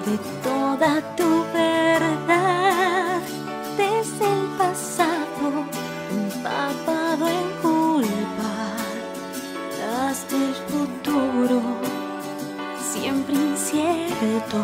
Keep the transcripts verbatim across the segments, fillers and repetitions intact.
de toda tu verdad, desde el pasado empapado en culpa, hasta el futuro siempre incierto.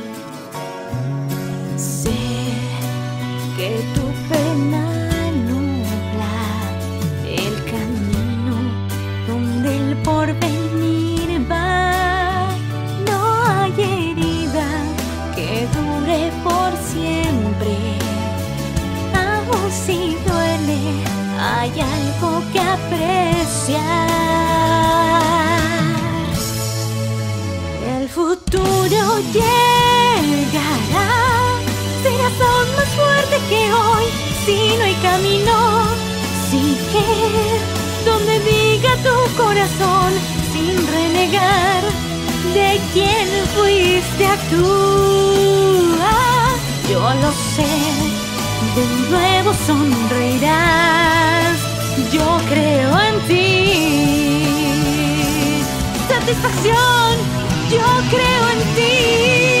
Sé que tu pena nubla el camino donde el porvenir va. No hay herida que dure por siempre, aun si duele, hay algo que apreciar. El futuro llegará, serás aún más fuerte que hoy. Si no hay camino, sigue donde diga tu corazón, sin renegar de quién fuiste a actuar. Yo lo sé, de nuevo sonreirás. Yo creo en ti. Satisfacción, yo creo en ti.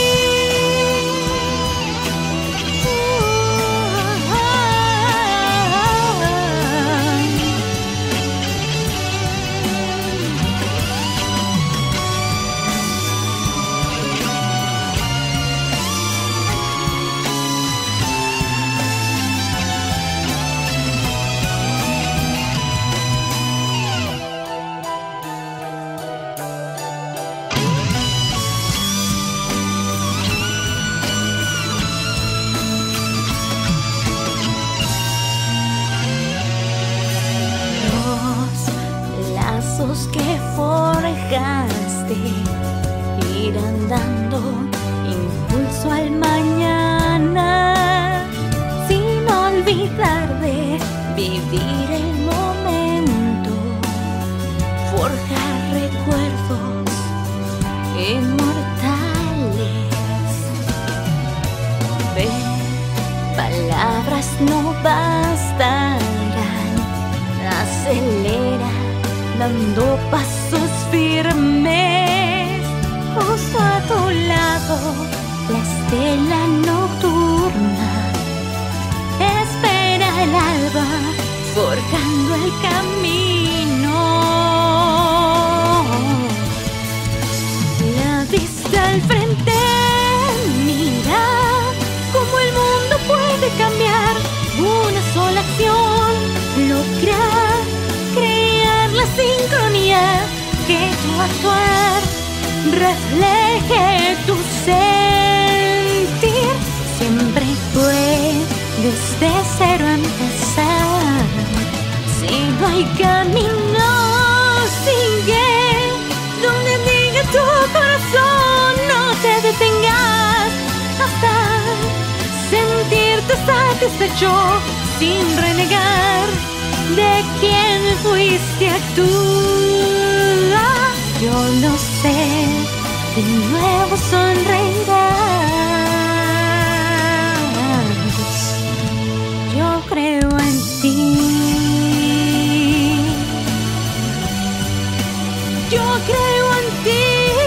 Que forjaste irán dando impulso al mañana, sin olvidar de vivir el momento, forjar recuerdos inmortales. Ve, palabras no bastarán, acelera dando pasos firmes. Justo a tu lado, la estela nocturna espera el alba, forjando el camino. La vista al frente, mira cómo el mundo puede cambiar. Una sola acción logra la sincronía, que tu actuar refleje tu sentir. Siempre puedes de cero empezar. Si no hay camino, sigue donde diga tu corazón. No te detengas hasta sentirte satisfecho, sin renegar de quién fuiste a actuar. Yo lo sé, de nuevo sonreirás. Yo creo en ti. Yo creo en ti.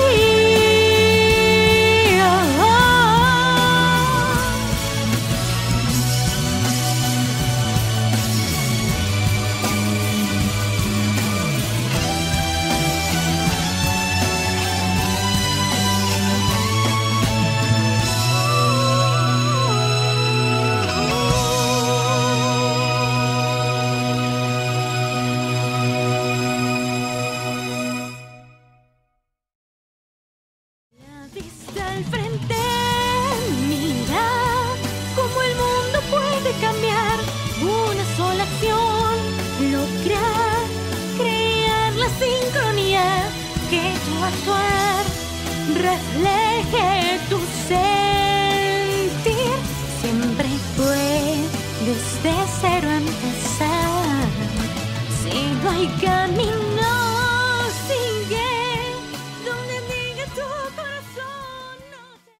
Al frente, mira cómo el mundo puede cambiar. Una sola acción logra crear la sincronía, que tu actuar refleje tu sentir. Siempre puedes de cero empezar. Si no hay